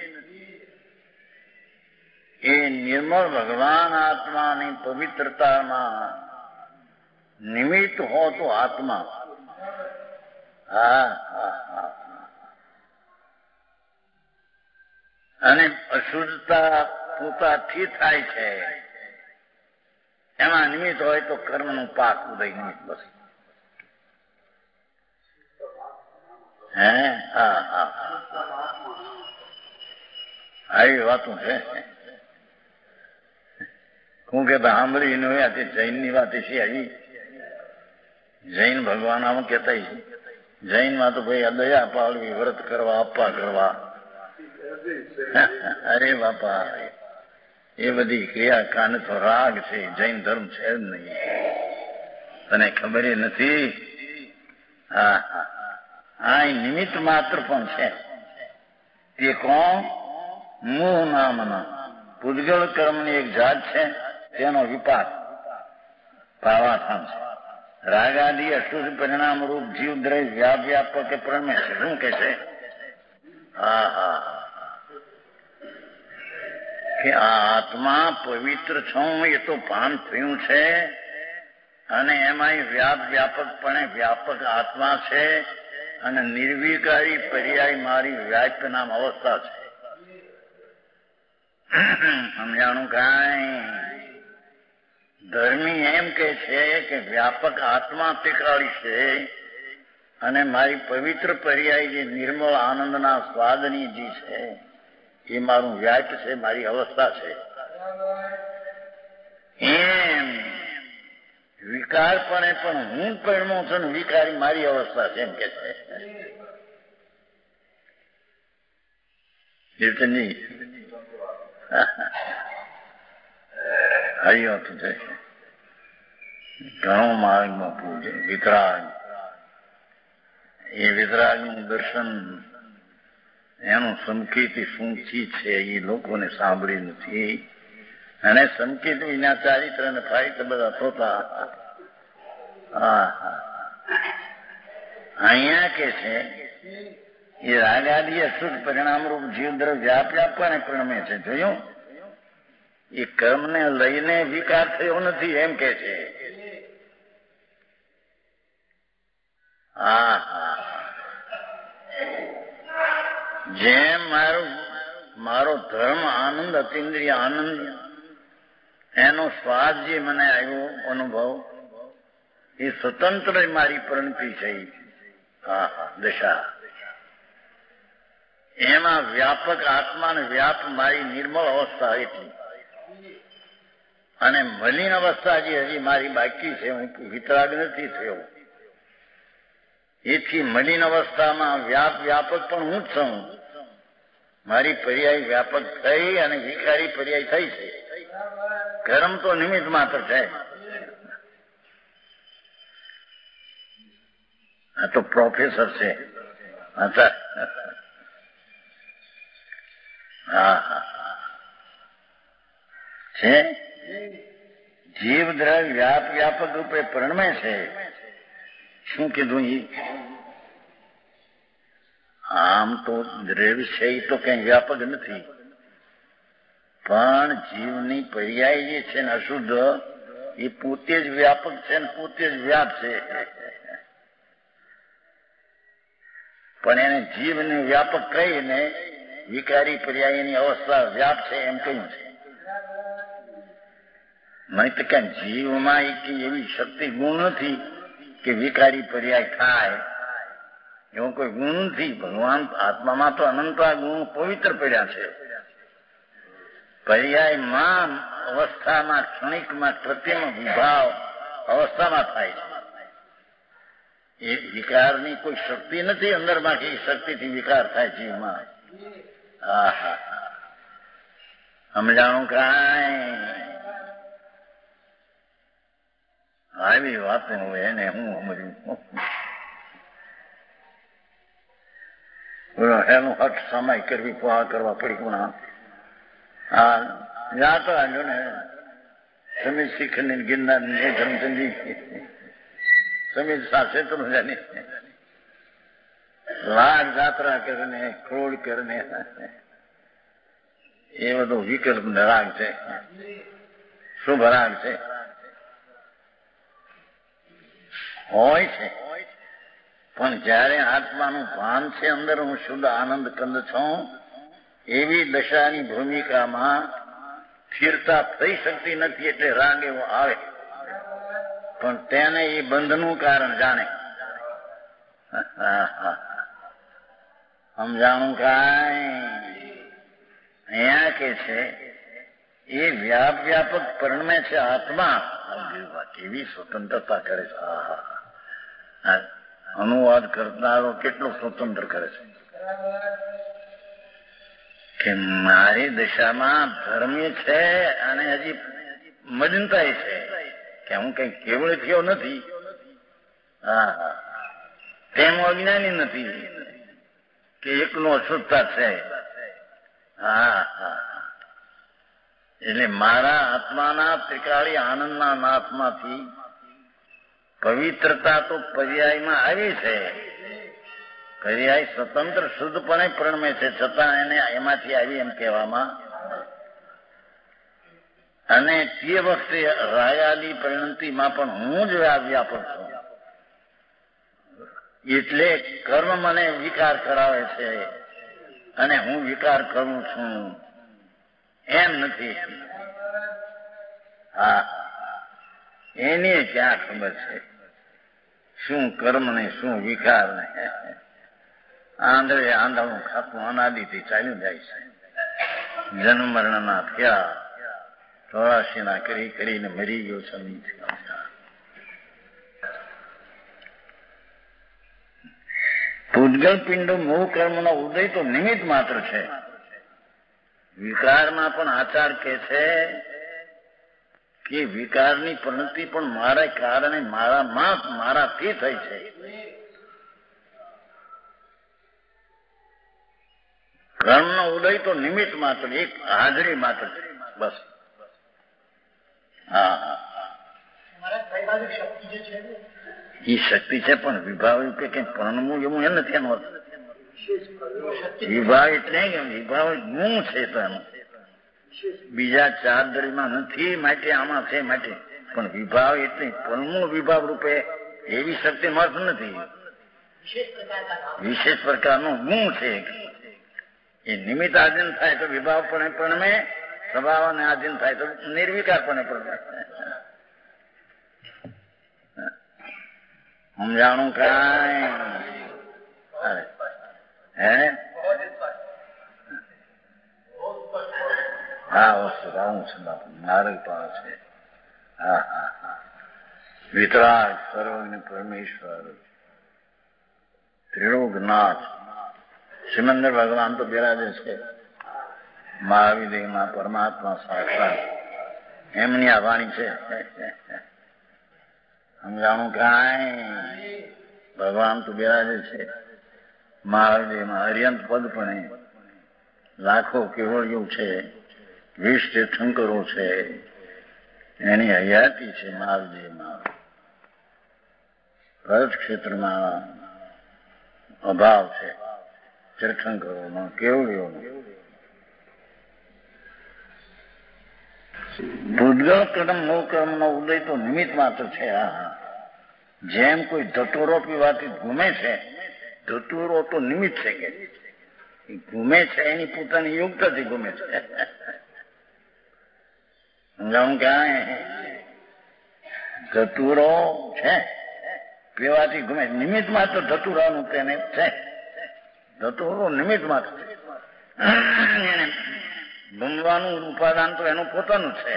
એ નિર્મળ ભગવાન આત્માની પવિત્રતામાં નિમિત્ત હો તો આત્મા. હા હા હા અને અશુદ્ધતા પોતાથી થાય છે એમાં નિમિત્ત હોય તો કર્મનું પાક ઉદય નિમિત્ત બસ. હે હા હા આવી વાતું છે. હું કે સાંભળી નો જૈન ની વાત છે આવી. જૈન ભગવાન આમાં કેતા જૈન માં તો ભાઈ દયા પાળવી, વ્રત કરવા, અપ્પા કરવા. અરે બાપા એ બધી ક્રિયાકાંડ તો રાગ છે, જૈન ધર્મ છે જ નહીં. તને ખબર નથી. હા હા આ નિમિત્ત માત્ર પણ છે. તે કોણ? મોહ નામના પૂદગલ કર્મની એક જાત છે, તેનો વિપાક ભાવાથાન છે. રાગાદી અશુદ્ધ પરિણામ રૂપ જીવ દ્રવ્ય વ્યાપ વ્યાપક પ્રમે છે. શું કે છે? હા હા કે આ આત્મા પવિત્ર છું એ તો ભાન થયું છે, અને એમાં વ્યાપ વ્યાપકપણે વ્યાપક આત્મા છે, અને નિર્વિકારી પર્યાય મારી વ્યાપ નામ અવસ્થા છે. સમજાણું કાંઈ? ધર્મી એમ કે છે કે વ્યાપક આત્મા ટેકાળી છે, અને મારી પવિત્ર પર્યાય જે નિર્મળ આનંદના સ્વાદની જે છે એ મારું વ્યાપ છે, મારી અવસ્થા છે. એમ વિકારપણે પણ હું પરમો છું, વિકારી મારી અવસ્થા છે એમ કે છે. કીર્તનજી હરિયો તું છે ઘણો માર્ગમાં પૂજે વિતરાગ. એ વિતરાગનું દર્શન એનું સંકેત શું ચીજ છે એ લોકોને સાંભળી નથી, અને સંકેત વિના ચારિત્ર ને ફાઇટ બધા થતા. હા હા અહીંયા કે છે એ રાગાદી અશુદ્ધ પરિણામરૂપ જીવદ્રવ્ય વ્યાપ વ્યાપવાને પરિણમે છે. જોયું? એ કર્મને લઈને વિકાર થયો નથી એમ કે છે. હા હા જેમ મારું મારો ધર્મ આનંદ અતિન્દ્રિય આનંદ એનો સ્વાદ જે મને આવ્યો અનુભવ એ સ્વતંત્ર મારી પરિણતિ છે. હા હા દશા એમાં વ્યાપક આત્માને વ્યાપ મારી નિર્મળ અવસ્થા એટલી અને મલિન અવસ્થા જે હજી મારી બાકી છે. હું વિતરાગ નથી થયો. એથી મલિન અવસ્થામાં વ્યાપ વ્યાપક પણ હું જ છું. મારી પર્યાય વ્યાપક થઈ અને વિકારી પર્યાય થઈ છે. કર્મ તો નિમિત્ત માત્ર છે. આ તો પ્રોફેસર છે. હા હા છે જીવ દ્રવ્ય વ્યાપ વ્યાપક રૂપે પરિણમે છે. શું કીધું? એ આમ તો દ્રવ્ય છે એ તો કઈ વ્યાપક નથી, પણ જીવની પર્યાય જે છે ને અશુદ્ધ એ પોતે જ વ્યાપક છે ને પોતે જ વ્યાપ છે. પણ એને જીવને વ્યાપક કહીને વિકારી પર્યાયની અવસ્થા વ્યાપ છે એમ કહ્યું છે. નહીં તો ક્યાં જીવમાં એવી શક્તિ ગુણ નથી કે વિકારી પર્યાય થાય. એવો કોઈ ગુણ નથી. ભગવાન આત્મામાં તો અનંત ગુણ પવિત્ર પડ્યા છે. પર્યાયમાં અવસ્થામાં ક્ષણિકમાં કૃત્રિમ વિભાવ અવસ્થામાં થાય છે. એ વિકારની કોઈ શક્તિ નથી અંદરમાં કે શક્તિથી વિકાર થાય જીવમાં. હા હા સમજાણું કાંઈ આવી વાત હોય એને હું સમજ્યું. એનું હક સમય કરવી પોહા કરવા પડી. પણ હા જાતો આવ્યો ને સમીર શીખની ગિરનાર ધર્મચંદી સમીર સાથે તો મજાની લાખ જાત્રા કરીને ક્રોડ કરીને એ બધો વિકલ્પ રાગ છે, શુભ રાગ છે, હોય છે. પણ જયારે આત્માનું ભાન છે અંદર હું શુદ્ધ આનંદ કંદ છું એવી દશાની ભૂમિકામાં સ્થિરતા થઈ શકતી નથી. એટલે રાગ એવો આવે. પણ તેને એ બંધનું કારણ જાણે. સમજાણું કાંઈ? અહીંયા કે છે એ વ્યાપ વ્યાપક પરિણમે છે આત્મા. કેવી સ્વતંત્રતા કરે છે. હા અનુવાદ કરનારો કેટલો સ્વતંત્ર કરે છે કે મારી દિશામાં ધર્મી છે અને હજી મલિનતા છે કે હું કઈ કેવળ થયો નથી. હા હા તેમ અજ્ઞાની નથી કે એકનો અશુદ્ધતા છે. હા હા એટલે મારા આત્માના ત્રિકાળી આનંદના નાથમાંથી પવિત્રતા તો પર્યાયમાં આવી છે. પર્યાય સ્વતંત્ર શુદ્ધપણે પરિણમે છે છતાં એને એમાંથી આવી એમ કહેવામાં. અને તે વખતે રાયાલી પરિણતિમાં પણ હું જ વ્યાપક છું. એટલે કર્મ મને વિકાર કરાવે છે અને હું વિકાર કરું છું એમ નથી. હા એની ક્યાં ખબર છે શું કર્મ ને શું વિકાર ને. આંધળે આંધળું ખાતું અનાદિથી ચાલ્યું જાય છે. જન્મ મરણના થયા ચોરાશી ના કરી કરીને મરી ગયો છે. પૂતગલ પિંડો મૂળ કર્મનો ઉદય તો નિમિત્ત માત્ર છે. વિકારમાં પણ આચાર કે છે કે વિકારની પરિણતિ પણ મારા કારણે મારા માં મારાથી થઈ છે. કર્મનો ઉદય તો નિમિત્ત માત્ર, એક હાજરી માત્ર છે બસ. હા હા એ શક્તિ છે પણ વિભાવ કે કઈ પરણવું એવું એ નથી એનો અર્થ. વિભાવ એટલે વિભાવ ગુણ છે તો એનો બીજા ચાર દ્રવ્યમાં નથી માટે આમાં છે માટે, પણ વિભાવ એટલે પરમો વિભાવ રૂપે એવી શક્તિ મળતું નથી. વિશેષ પ્રકારનો ગુણ છે. એ નિમિત્ત આધીન થાય તો વિભાવ પણ પ્રણમે, સ્વભાવ અને આધીન થાય તો નિર્વિકાર પણ પ્રણમે. સમજાણું કાંઈ હે? હા વસ્તુ આવું છે બાપુ, માર્ગ પણ છે. હા હા હા વિતરાગ સર્વજ્ઞ પરમેશ્વર ત્રિલોકનાથ સિમંદર ભગવાન તો બિરાજે છે. મહાવિદેહમાં પરમાત્મા સાક્ષાત એમની આ વાણી છે. સમજાણું કાંઈ? ભગવાન તો બિરાજે છે મહાવિદેહમાં. અર્યંત પદ પણ લાખો કેવળિયું છે, વીસ તીર્થંકરો છે, એની હયાતી છે મહાવિદેહમાં. ભરત ક્ષેત્રમાં અભાવ છે તીર્થંકરોનો, કેવળિયોનો. ભૂતગળ કર્મ નો કર્મનો ઉદય તો નિમિત્ત માત્ર છે. હા, જેમ કોઈ ધતુરો પીવાથી ઘૂમે છે, ધતુરો તો નિમિત્ત છે કે ઘૂમે છે, એની પોતાની યોગ્યતાથી ઘૂમે છે. સમજાવું ક્યાંય? ધતુરો છે પીવાથી ઘૂમે, નિમિત્ત માત્ર ધતુરાનું તેને છે. ધતુરો નિમિત્ત માત્ર છે. એને ગમવાનું ઉપાદાન તો એનું પોતાનું છે.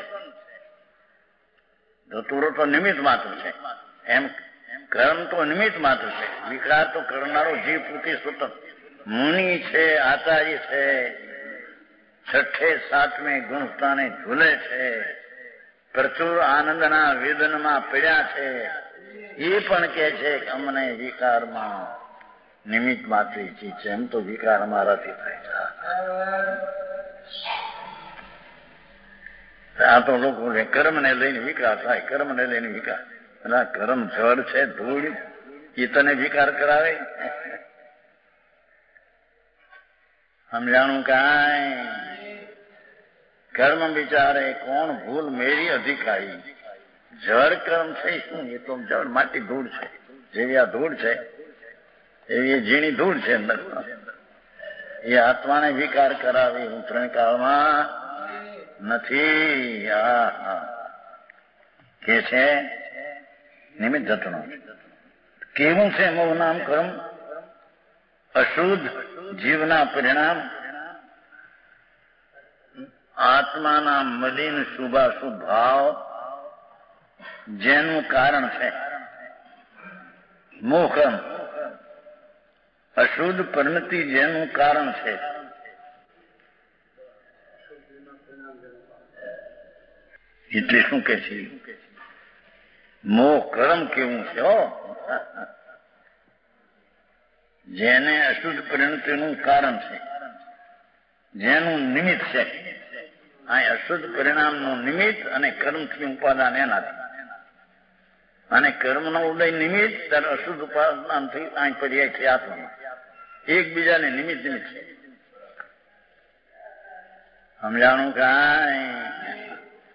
ધતુરો તો નિમિત્ત માત્ર છે. એમ કર્મ તો નિમિત્ત માત્ર છે. વિકાર તો કરનારો જીવ પૂરતી સ્વતંત્ર. મુનિ છે, આચાર્ય છે, છઠ્ઠે સાતમે ગુણસ્થાને ઝૂલે છે, પ્રચુર આનંદના વેદનમાં પીડ્યા છે. એ પણ કે છે કે અમને વિકારમાં નિમિત્ત માત્ર ચીજ છે. એમ તો વિકાર અમારાથી થાય છે. આ તો લોકો કર્મ ને લઈને વિકાર થાય, કર્મ ને લઈને વિકાર. એટલે કર્મ જળ છે, ધૂળ, એ તને વિકાર કરાવે. સમજાણું કાંઈ? કર્મ વિચારે કોણ ભૂલ મેરી અધિકારી. જળ કર્મ છે શું? એ તો જળ માટી ધૂળ છે. જેવી આ ધૂળ છે એવી ઝીણી ધૂળ છે. એ આત્માને વિકાર કરાવે હું ત્રણ કાળમાં નથી. હા હા કે છે નિમિત્ત જતનો. કેવું છે મોહ નામ કર્મ? અશુદ્ધ જીવના પરિણામ, આત્માના મલિન શુભાશુભ ભાવ જેનું કારણ છે મોહ કર્મ. અશુદ્ધ પરિણતિ જેનું કારણ છે. એટલે શું કે છે? મોહ કર્મ કેવું છે? હો, જેને અશુદ્ધ પરિણતિનું કારણ છે, જેનું નિમિત્ત છે. આ અશુદ્ધ પરિણામનું નિમિત્ત અને કર્મથી ઉપાદાન એનાથી. અને કર્મનો ઉદય નિમિત્ત ત્યારે અશુદ્ધ ઉપાદાનથી આ પર્યાય છે આત્મામાં. એકબીજાને નિમિત્ત નિમિત્ત છે. સમજાણું કાંઈ?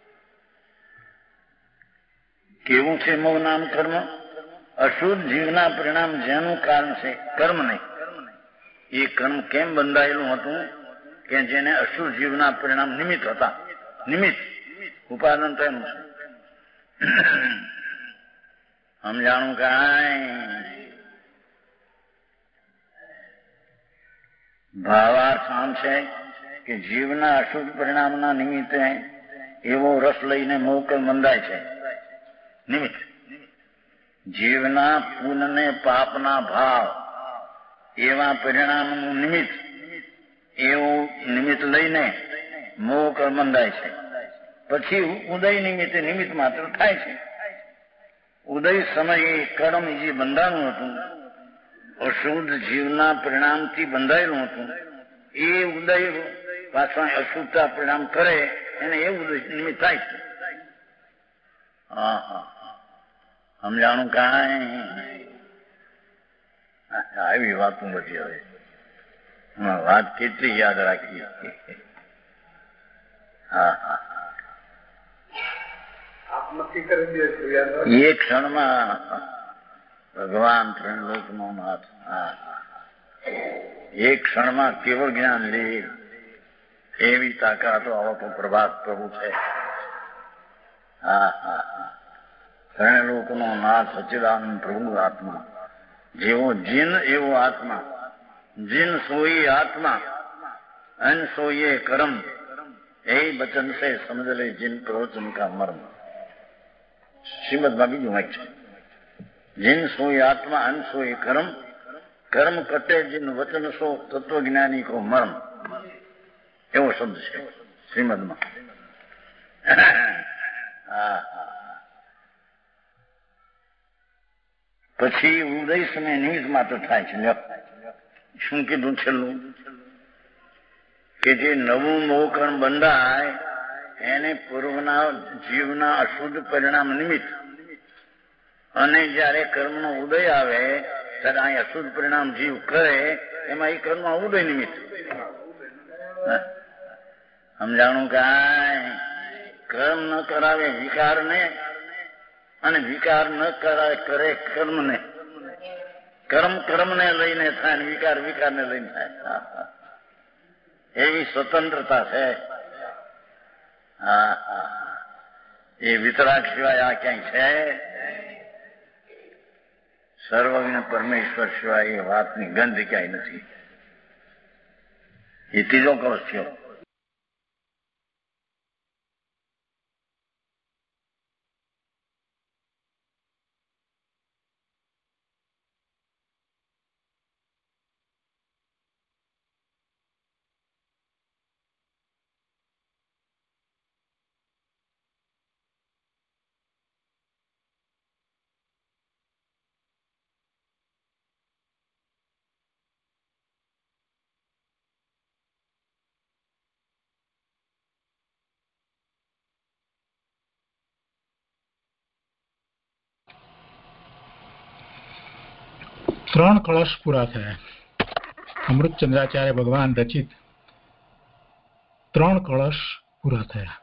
કેવું છે મોહ નામ કર્મ? અશુદ્ધ જીવના પરિણામ જેનું કારણ છે, કર્મ નહીં. એ કર્મ કેમ બંધાયેલું હતું? કે જેને અશુદ્ધ જીવના પરિણામ નિમિત્ત હતા. નિમિત્ત ઉપાદાન તો એનું છે. સમજાણું કાંઈ? ભાવાર્થ આમ છે કે જીવના અશુદ્ધ પરિણામના નિમિત્તે એવો રસ લઈને મોહ કર્મ બંધાય છે. નિમિત્ત જીવના પુણ્ય પાપના ભાવ એવા પરિણામનું નિમિત્ત, એવું નિમિત્ત લઈને મોહ કર્મ બંધાય છે. પછી ઉદય નિમિત્તે નિમિત્ત માત્ર થાય છે. ઉદય સમયે કર્મ જે બંધાણું હતું, અશુદ્ધ જીવના પરિણામથી બંધાયેલું હતું, એ ઉદય પાછા અશુદ્ધતા પરિણામ કરે એને એ ઉદય નિમિત્ત થાય છે. હા હા સમજાણું કાંઈ? આવી વાતું બધી હવે વાત કેટલી યાદ રાખી. હા હા એ ક્ષણમાં ભગવાન ત્રણ લોકનો નાથ. હા એક ક્ષણમાં કેવળ જ્ઞાન લે એવી તાકાતો આવો તો પ્રભાત પ્રભુ છે. હા હા હા ત્રણ લોકનો નાથ સચ્ચિદાનંદ પ્રભુ આત્મા. જેવો જીન એવો આત્મા. જીન સોઈ આત્મા અન સોઈએ કર્મ. यही बचन से समझ ले जिन प्रवचन का मर्म. श्रीमदમાં બીજું વાક્ય છે, जिन सोई आत्मा अन सोई कर्म, कर्म कटे जिन वचन सो तत्वज्ञानी को मर्म. એવો શબ્દ છે શ્રીમદમાં. પછી ઉદય સમય નિમિત્ત માત્ર થાય છે. શું કીધું છેલ્લું? કે જે નવું મોહકર્મ બંધાય એને પૂર્વના જીવના અશુદ્ધ પરિણામ નિમિત્ત, અને જયારે કર્મનો ઉદય આવે ત્યારે અહીં અશુદ્ધ પરિણામ જીવ કરે એમાં એ કર્મ ઉદય નિમિત્ત. સમજાણું? કાંઈ કર્મ ન કરાવે વિકારને, અને વિકાર ન કરાવે કરે કર્મને. કર્મ કર્મને લઈને થાય ને વિકાર વિકારને લઈને થાય. એવી સ્વતંત્રતા છે. હા હા એ વિતરાગ સિવાય આ ક્યાંય છે? સર્વજ્ઞ પરમેશ્વર સિવાય એ વાતની ગંધ ક્યાંય નથી. એ ત્રીજો કવચ થયો. ત્રણ કળશ પૂરા થયા. અમૃતચંદ્રાચાર્ય ભગવાન રચિત ત્રણ કળશ પૂરા થયા.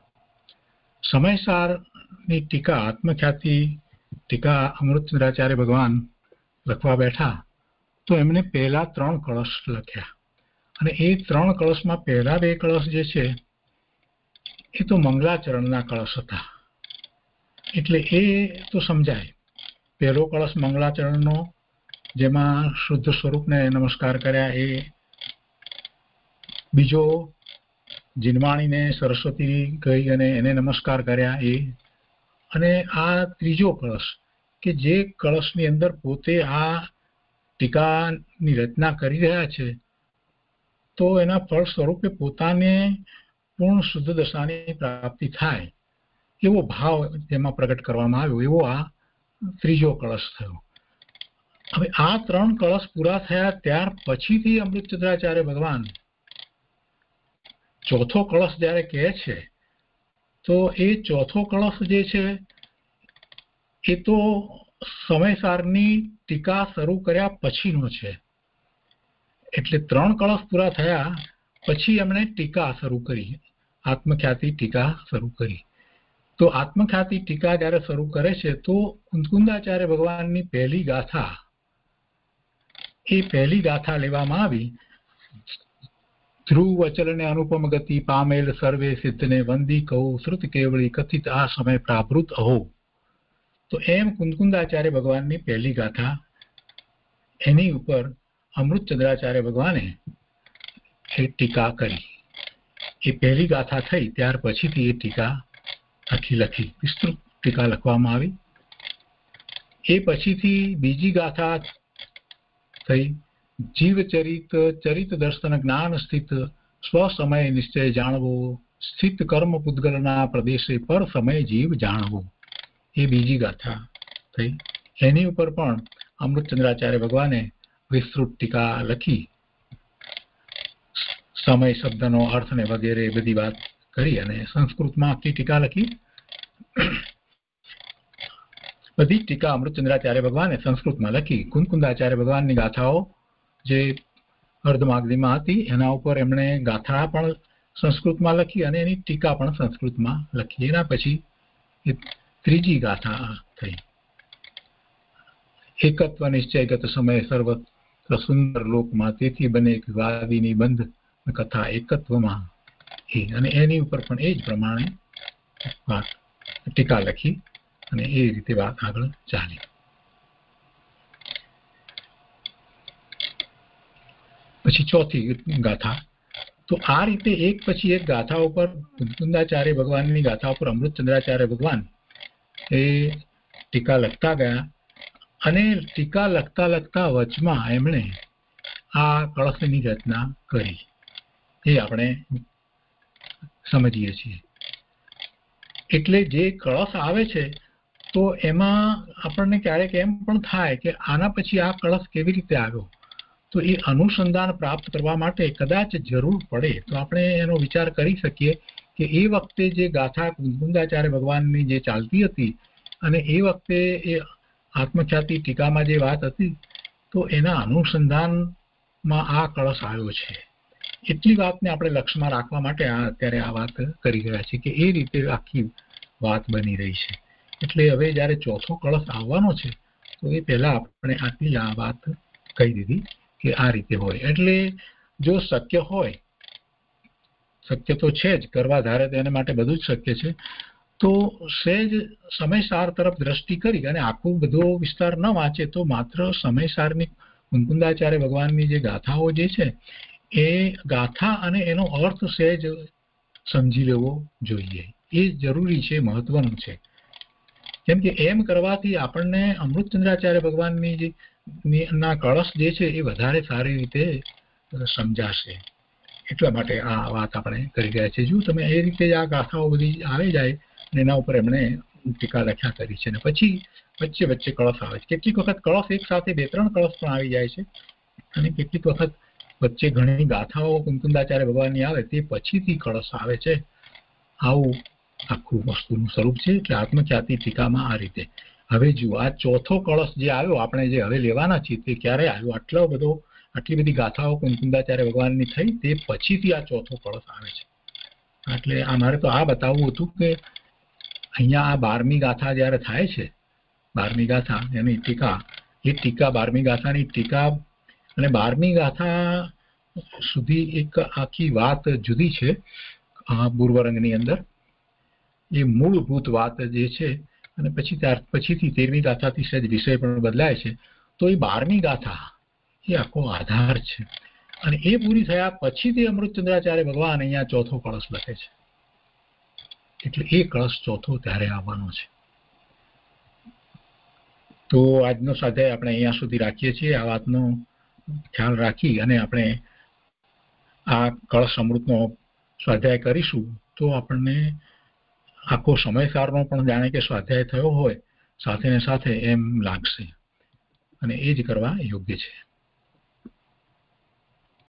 સમયસારની ટીકા, આત્મખ્યાતિ ટીકા અમૃતચંદ્રાચાર્ય ભગવાન લખવા બેઠા તો એમને પહેલા ત્રણ કળશ લખ્યા. અને એ ત્રણ કળશમાં પહેલા બે કળશ જે છે એ તો મંગલાચરણના કળશ હતા. એટલે એ તો સમજાય. પહેલો કળશ મંગલાચરણનો, જેમાં શુદ્ધ સ્વરૂપને નમસ્કાર કર્યા. એ બીજો જીનવાણીને સરસ્વતી ગઈ અને એને નમસ્કાર કર્યા. એ અને આ ત્રીજો કળશ કે જે કળશની અંદર પોતે આ ટીકાની રચના કરી રહ્યા છે, તો એના ફળ સ્વરૂપે પોતાને પૂર્ણ શુદ્ધ દશાની પ્રાપ્તિ થાય એવો ભાવ જેમાં પ્રગટ કરવામાં આવ્યો, એવો આ ત્રીજો કળશ થયો. હવે આ ત્રણ કળશ પૂરા થયા ત્યાર પછીથી અમૃતચંદ્રાચાર્ય ભગવાન ચોથો કળશ જયારે કહે છે, તો એ ચોથો કળશ જે છે એ તો સમયસારની ટીકા શરૂ કર્યા પછીનો છે. એટલે ત્રણ કળશ પૂરા થયા પછી એમણે ટીકા શરૂ કરી, આત્મખ્યાતિ ટીકા શરૂ કરી. તો આત્મખ્યાતિ ટીકા જયારે શરૂ કરે છે તો કુંદકુંદાચાર્ય ભગવાનની પહેલી ગાથા, એ પહેલી ગાથા લેવામાં આવી. ધ્રુવ અચલને અનુપમ ગતિ પામેલ સર્વે સિદ્ધને વંદી કહું શ્રુત કેવળી કથિત આ સમય પ્રાભૃત અહો. તો એમ કુંદકુંદાચાર્ય ભગવાનની પહેલી ગાથા, એની ઉપર અમૃતચંદ્રાચાર્ય ભગવાને એ ટીકા કરી. એ પહેલી ગાથા થઈ ત્યાર પછીથી એ ટીકા આખી લખી, વિસ્તૃત ટીકા લખવામાં આવી. એ પછીથી બીજી ગાથા થઈ, જીવચરિત ચરિત દર્શન જ્ઞાન સ્થિત સ્વ સમય નિશ્ચય જાણવો, સ્થિત કર્મ પૂતગલના પ્રદેશે પર સમય જીવ જાણવો. એ બીજી ગાથા થઈ. એની ઉપર પણ અમૃતચંદ્રાચાર્ય ભગવાને વિસ્તૃત ટીકા લખી, સમય શબ્દનો અર્થ ને વગેરે બધી વાત કરી અને સંસ્કૃતમાં આખી ટીકા લખી. બધી ટીકા અમૃતચંદ્રાચાર્ય ભગવાને સંસ્કૃતમાં લખી. કુંદકુંદાચાર્ય ભગવાનની ગાથાઓ જે અર્ધમાગધીમાં હતી એના ઉપર એમણે ગાથા પણ સંસ્કૃતમાં લખી અને એની ટીકા પણ સંસ્કૃતમાં લખી. એના પછી એ ત્રીજી ગાથા થઈ, એકત્વ નિશ્ચયગત સમય સર્વત્ર સુંદર લોકમાં તેથી બને એક વાદીની બંધ કથા એકત્વમાં એ, અને એની ઉપર પણ એ જ પ્રમાણે વાત ટીકા લખી અને એ રીતે વાત આગળ ચાલી. પછી ચોથી ગાથા. તો આ રીતે એક પછી એક ગાથા ઉપર મુકુંદાચાર્ય ભગવાનની ગાથા ઉપર અમૃતચંદ્રાચાર્ય ભગવાન એ ટીકા લખતા ગયા અને ટીકા લખતા લખતા વચમાં એમણે આ કળશની રચના કરી, એ આપણે સમજીએ છીએ. એટલે જે કળશ આવે છે તો એમાં આપણને ક્યારેક એમ પણ થાય કે આના પછી આ કળશ કેવી રીતે આવ્યો, તો એ અનુસંધાન પ્રાપ્ત કરવા માટે કદાચ જરૂર પડે તો આપણે એનો વિચાર કરી શકીએ કે એ વખતે જે ગાથા મુકુંદાચાર્ય ભગવાનની જે ચાલતી હતી અને એ વખતે એ આત્મખ્યાતિ ટીકામાં જે વાત હતી તો એના અનુસંધાનમાં આ કળશ આવ્યો છે. એટલી વાતને આપણે લક્ષ્યમાં રાખવા માટે આ અત્યારે આ વાત કરી રહ્યા છીએ કે એ રીતે આખી વાત બની રહી છે. એટલે હવે જ્યારે ચોથો કળશ આવવાનો છે તો એ પહેલા આપણે આટલી આ વાત કહી દીધી કે આ રીતે હોય. એટલે જો શક્ય હોય, શક્ય તો છે જ, કરવા ધારે તો એના માટે બધું જ શક્ય છે, તો સહેજ સમયસાર તરફ દ્રષ્ટિ કરી અને આખું બધો વિસ્તાર ન વાંચે તો માત્ર સમયસારની મુકુંદાચાર્ય ભગવાનની જે ગાથાઓ જે છે એ ગાથા અને એનો અર્થ સહેજ સમજી લેવો જોઈએ. એ જરૂરી છે, મહત્વનું છે. કેમ કે એમ કરવાથી આપણને અમૃતચંદ્રાચાર્ય ભગવાનની જે ના કળશ જે છે એ વધારે સારી રીતે સમજાશે. એટલા માટે આ વાત આપણે કરી રહ્યા છીએ. જો તમે એ રીતે આ ગાથાઓ બધી આવી જાય અને એના ઉપર એમણે ટીકા લખ્યા કરી છે. અને પછી વચ્ચે વચ્ચે કળશ આવે છે. કેટલીક વખત કળશ એક સાથે બે ત્રણ કળશ પણ આવી જાય છે અને કેટલીક વખત વચ્ચે ઘણી ગાથાઓ મુકુંદાચાર્ય ભગવાનની આવે તે પછીથી કળશ આવે છે. આવું આખું વસ્તુનું સ્વરૂપ છે. એટલે આત્મખ્યાતિ ટીકામાં આ રીતે. હવે જુઓ, આ ચોથો કળશ જે આવ્યો આપણે જે હવે લેવાના છીએ તે ક્યારે આવ્યો? આટલો બધો આટલી બધી ગાથાઓ મુકુંદાચાર્ય ભગવાનની થઈ તે પછીથી આ ચોથો કળશ આવે છે. એટલે આ મારે તો આ બતાવવું હતું કે અહીંયા આ બારમી ગાથા જ્યારે થાય છે, બારમી ગાથા એની ટીકા, એ ટીકા બારમી ગાથાની ટીકા અને બારમી ગાથા સુધી એક આખી વાત જુદી છે પૂર્વરંગની અંદર. એ મૂળભૂત વાત જે છે અને પછી ત્યાર પછીથી તેરમી ગાથાથી સહેજ વિષય પણ બદલાય છે. તો એ બારમી ગાથા એ આખો આધાર છે અને એ પૂરી થયા પછીથી અમૃતચંદ્રાચાર્ય ભગવાન અહીંયા ચોથો કળશ લખે છે. એટલે એ કળશ ચોથો ત્યારે આવવાનો છે. તો આજનો સ્વાધ્યાય આપણે અહીંયા સુધી રાખીએ છીએ. આ વાતનો ખ્યાલ રાખી અને આપણે આ કળશ અમૃતનો સ્વાધ્યાય કરીશું તો આપણને આખો સમયસારનો પણ જાણે કે સ્વાધ્યાય થયો હોય સાથે ને સાથે એમ લાગશે અને એ જ કરવા યોગ્ય છે.